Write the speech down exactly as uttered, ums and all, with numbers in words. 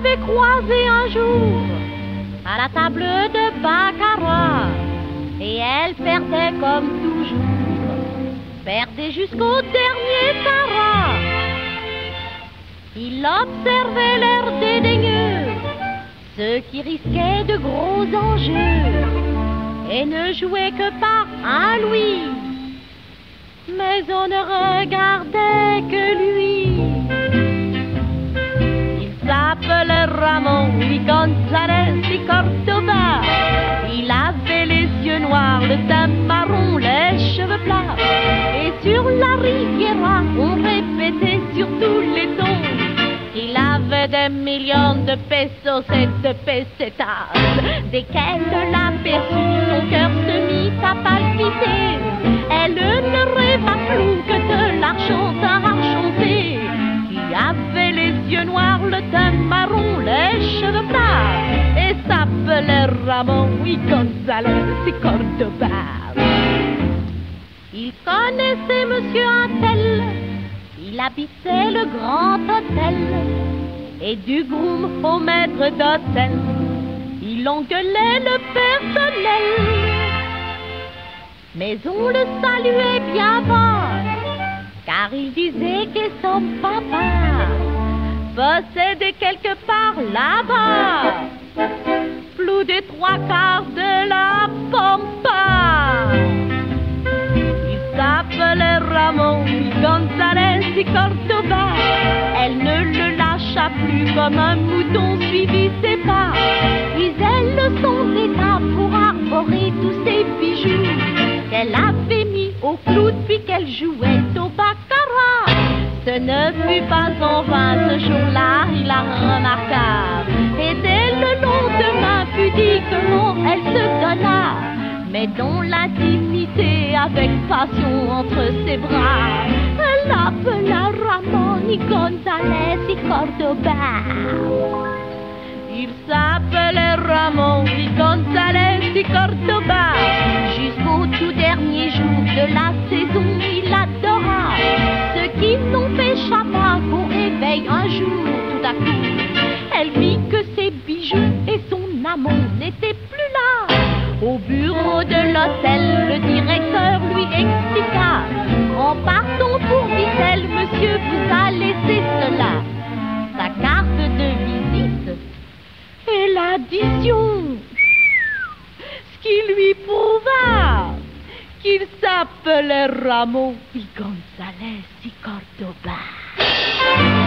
l'avait croisée un jour à la table de baccarat, et elle perdait comme toujours, perdait jusqu'au dernier carat. Il observait l'air dédaigneux, ceux qui risquaient de gros enjeux, et ne jouait que par un louis, mais on ne regardait que lui. Il s'appelait Ramon y González y Córdoba. Il avait les yeux noirs, le teint marron, les cheveux plats. Et sur la Riviera, on répétait sur tous les tons qu'il avait des millions de pesos et de pesetas. Dès qu'elle l'aperçut, son cœur se mit à palpiter. Elle ne rêva plus que de l'argent argenté, qui avait les yeux noirs, le teint marron, les cheveux plats, et s'appelait Ramon y González y Córdoba. Il connaissait Monsieur Untel, il habitait le grand hôtel, et du groom au maître d'hôtel, il engueulait le personnel. Mais on le saluait bien bas, car il disait que son papa possédait quelque part là-bas plus des trois quarts de la pampa. Il s'appelait Ramon y González y Córdoba. Elle ne le lâcha plus comme un mouton suivi ses pas. Disait le son d'état pour arborer tous ses bijoux qu'elle avait mis au clou depuis qu'elle jouait au baccarat. Ce ne fut pas en vain, ce jour-là, il la remarqua. Et dès le lendemain, pudiquement, elle se donna, mais dans l'intimité, avec passion entre ses bras. Elle appela Ramon y González y Córdoba. Il s'appelait Ramon y González y Córdoba. Jusqu'au tout dernier jour de la saison, il adora. Ce qui n'empêcha pas qu'au réveil un jour, tout à coup, elle vit que ses bijoux et son amant n'étaient plus là. Au bureau de l'hôtel, le directeur lui expliqua: en partant pour Vitel, monsieur vous a laissé cela, sa carte de visite et l'addition, ce qui lui prouva qu'il s'appelait Ramon y González y Córdoba.